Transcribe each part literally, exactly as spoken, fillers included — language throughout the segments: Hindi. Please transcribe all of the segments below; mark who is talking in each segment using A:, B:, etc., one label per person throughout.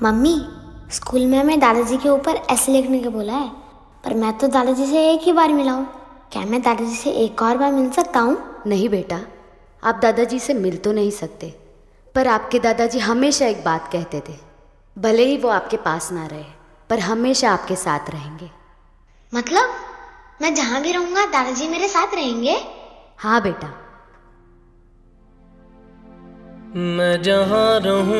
A: मम्मी, स्कूल में हमें दादाजी के ऊपर ऐसे लिखने के बोला है, पर मैं तो दादाजी से एक ही बार मिला हूँ। क्या मैं दादाजी से एक और बार मिल सकता हूँ?
B: नहीं बेटा, आप दादाजी से मिल तो नहीं सकते, पर आपके दादाजी हमेशा एक बात कहते थे, भले ही वो आपके पास ना रहे पर हमेशा आपके साथ रहेंगे।
A: मतलब मैं जहाँ भी रहूँगा दादाजी मेरे साथ रहेंगे?
B: हाँ बेटा।
C: मैं जहाँ रहूँ,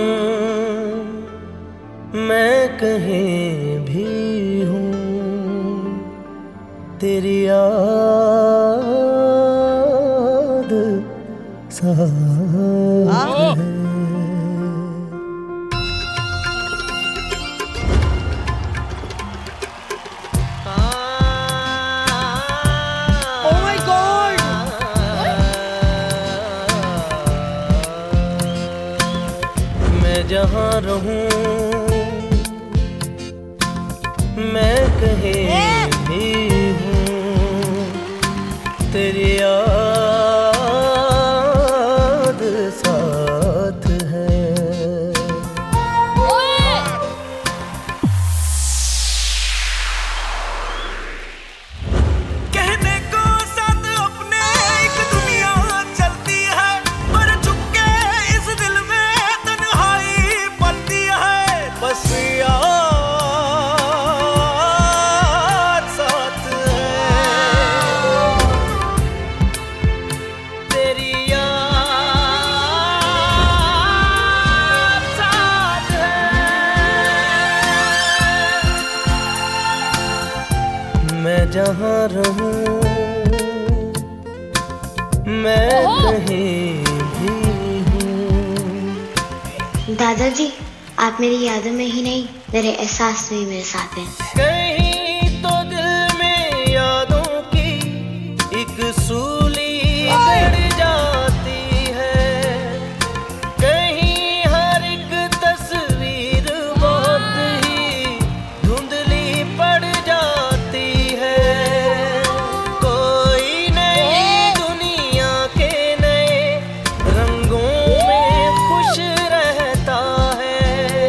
C: मैं कहीं भी हूँ, तेरी याद साथ है। जहाँ रहूं मैं कहीं भी हूँ, तेरी याद साथ है। कहने को साथ अपने एक दुनिया चलती है, पर चुपके इस दिल में तन्हाई पलती है। बस याद साथ है, तेरी याद साथ है। मैं जहाँ रहूं मैं कहीं भी हूँ।
A: दादाजी, आप मेरी यादों में ही नहीं, मेरे एहसास में ही मेरे साथ हैं।
C: कहीं तो दिल में यादों की एक सूली गड़ जाती है, कहीं हर एक तस्वीर बहुत ही धुंधली पड़ जाती है। कोई नई दुनिया के नए रंगों में खुश रहता है,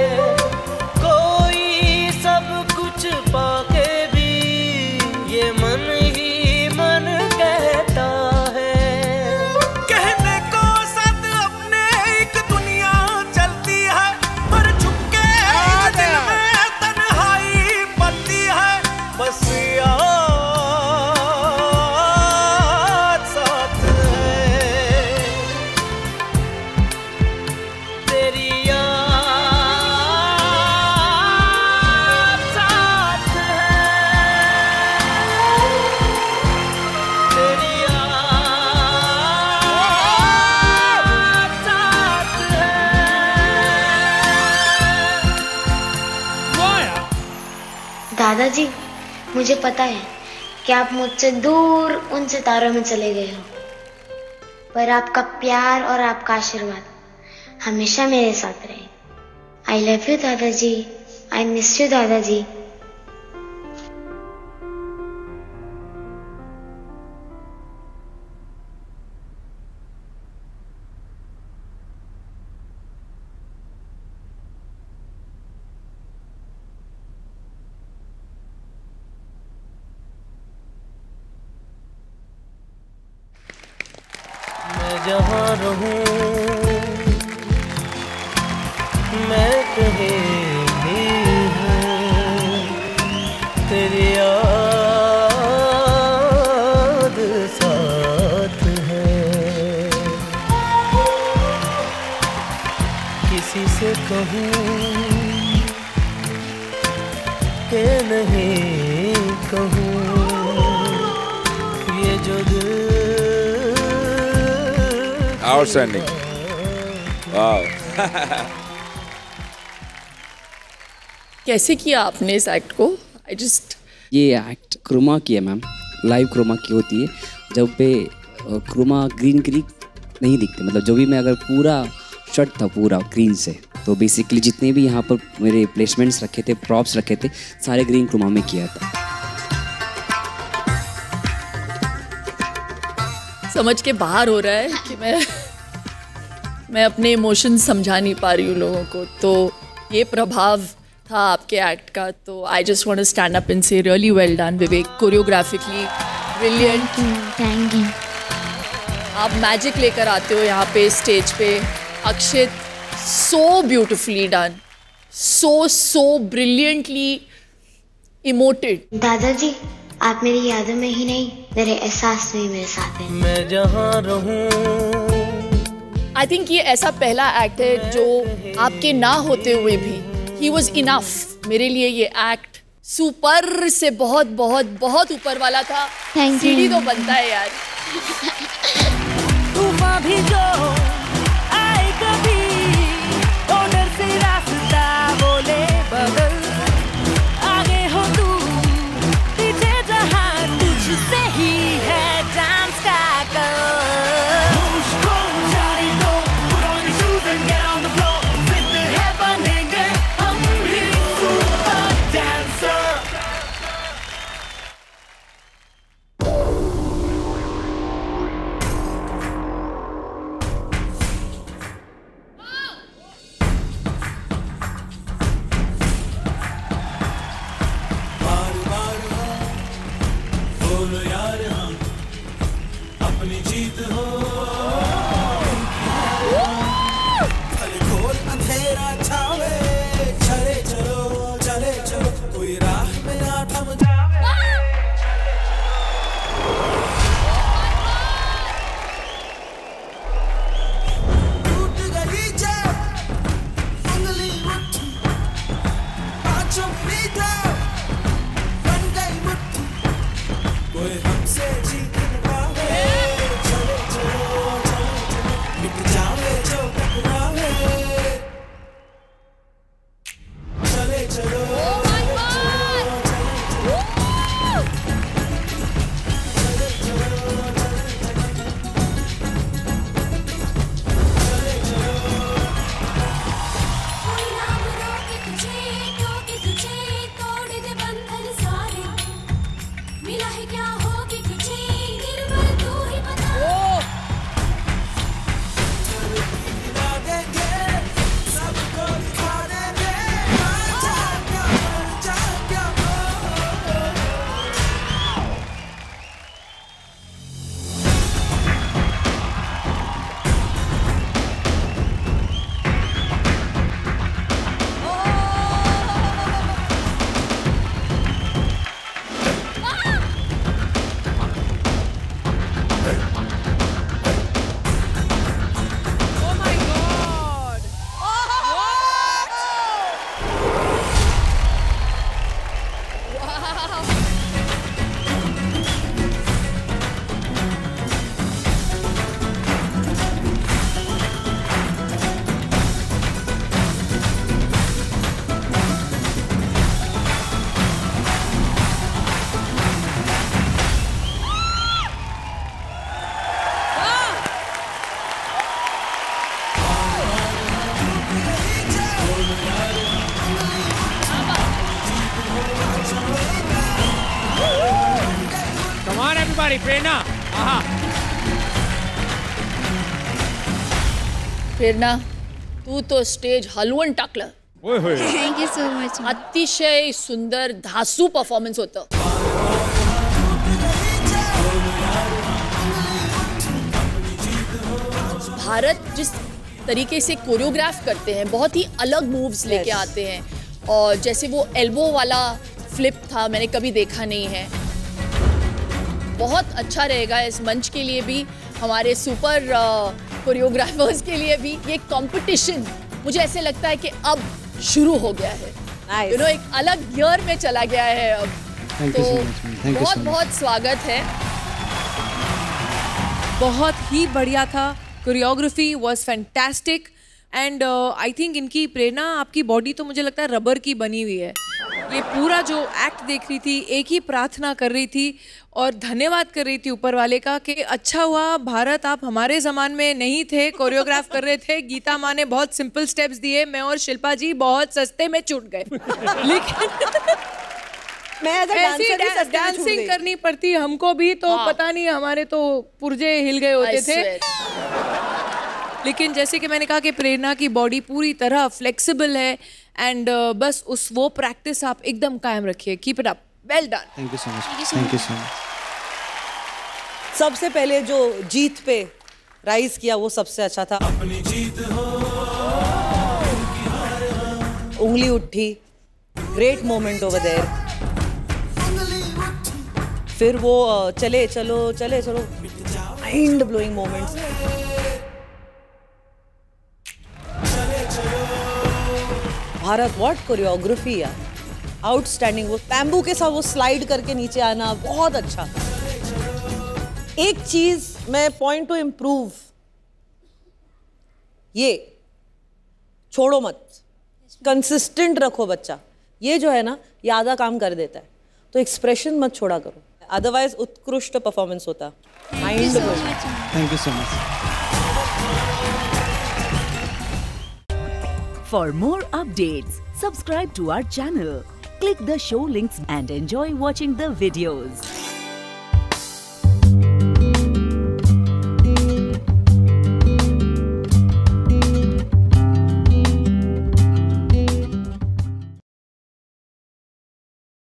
C: कोई सब कुछ पाके भी ये मन ही मन कहता है। कहने को साथ अपने एक दुनिया चलती है, पर छुपके इस दिल में तन्हाई पलती है। बस याद साथ है, तेरी याद साथ है, तेरी याद साथ है।
A: दादाजी, मुझे पता है कि आप मुझसे दूर उन सितारों में चले गए हो, पर आपका प्यार और आपका आशीर्वाद हमेशा मेरे साथ रहे। आई लव यू दादाजी, आई मिस यू दादाजी।
C: मैं जहाँ रहूं मैं कहीं भी हूँ, तेरी याद साथ है। किसी से कहूँ कि नहीं कहूँ, ये जो दिल
D: Outstanding. Wow.
E: कैसे किया आपने इस एक्ट को? आई जस्ट
F: ये एक्ट क्रोमा की है मैम, लाइव क्रोमा की होती है, जब पे क्रोमा ग्रीन ग्रीन नहीं दिखते, मतलब जो भी मैं अगर पूरा शॉट था पूरा ग्रीन से, तो बेसिकली जितने भी यहाँ पर मेरे प्लेसमेंट्स रखे थे, प्रॉप्स रखे थे, सारे ग्रीन क्रोमा में किया था।
E: समझ के बाहर हो रहा है कि मैं मैं अपने इमोशंस समझा नहीं पा रही हूँ लोगों को, तो ये प्रभाव था आपके एक्ट का, तो I just want to stand up and say really well done Vivek, choreographically brilliant.
A: Thank you.
E: आप मैजिक लेकर आते हो यहाँ पे स्टेज पे। Akshit, so beautifully done, so so brilliantly emoted.
A: दादाजी, आप मेरी यादों में ही नहीं, मेरे एहसास में ही मेरे साथ हैं।
C: मैं जहाँ रहूं।
E: आई थिंक ये ऐसा पहला एक्ट है जो आपके ना होते हुए भी ही वॉज इनफ। मेरे लिए ये एक्ट सुपर से बहुत बहुत बहुत ऊपर वाला था। सीढ़ी तो बनता है यार।
C: तूफान भी जो आए कभी, ओडर से रास्ता बोले बदल, आगे हो तू पीछे जहां, तुझसे ही है डांस का कल।
G: प्रेरणा,
E: प्रेरणा, तू तो स्टेज हलवून टाकलं.
A: Thank you so much.
E: अतिशय सुंदर धासू परफॉर्मन्स होतं. भारत जिस तरीके से कोरियोग्राफ करते हैं, बहुत ही अलग मूव्स लेके आते हैं, और जैसे वो एल्बो वाला फ्लिप था, मैंने कभी देखा नहीं है. बहुत अच्छा रहेगा इस मंच के लिए भी, हमारे सुपर कोरियोग्राफर्स के लिए भी. ये कंपटीशन मुझे ऐसे लगता है कि अब शुरू हो गया है. nice. you know, एक अलग गियर में चला गया है अब.
F: Thank
E: तो
F: you so much, man. Thank
E: बहुत
F: you so much.
E: बहुत स्वागत है.
H: बहुत ही बढ़िया था. Choreography was fantastic and I think इनकी प्रेरणा, आपकी बॉडी तो मुझे लगता है रबर की बनी हुई है. ये पूरा जो एक्ट देख रही थी, एक ही प्रार्थना कर रही थी और धन्यवाद कर रही थी ऊपर वाले का कि अच्छा हुआ भारत आप हमारे ज़मान में नहीं थे, कोरियोग्राफ कर रहे थे. गीता माँ ने बहुत सिंपल स्टेप्स दिए, मैं और शिल्पा जी बहुत सस्ते में छूट गए. लेकिन
I: मैं
H: ऐसी डांसिंग करनी पड़ती हमको भी, तो हाँ. पता नहीं हमारे तो पुर्जे हिल गए होते थे. लेकिन जैसे कि मैंने कहा कि प्रेरणा की बॉडी पूरी तरह फ्लेक्सिबल है एंड uh, बस उस वो प्रैक्टिस आप एकदम कायम रखिए. Keep it up. Well done.
G: Thank you so much. Thank you so much.
I: सबसे पहले जो जीत पे राइज किया वो सबसे अच्छा था. अपनी जीत हो, उंगली उठी. Great moment over there. फिर वो चले चलो चले चलो mind blowing moments. Bharat what choreography यार. आउटस्टैंडिंग. वो बैम्बू के साथ वो स्लाइड करके नीचे आना बहुत अच्छा. एक चीज मैं पॉइंट टू इम्प्रूव, ये छोड़ो मत, कंसिस्टेंट रखो बच्चा. ये जो है ना ये आधा काम कर देता है, तो एक्सप्रेशन मत छोड़ा करो, अदरवाइज उत्कृष्ट परफॉर्मेंस होता. Mind
G: thank you so much.
J: For more updates, subscribe to our channel, click the show links and enjoy watching the videos.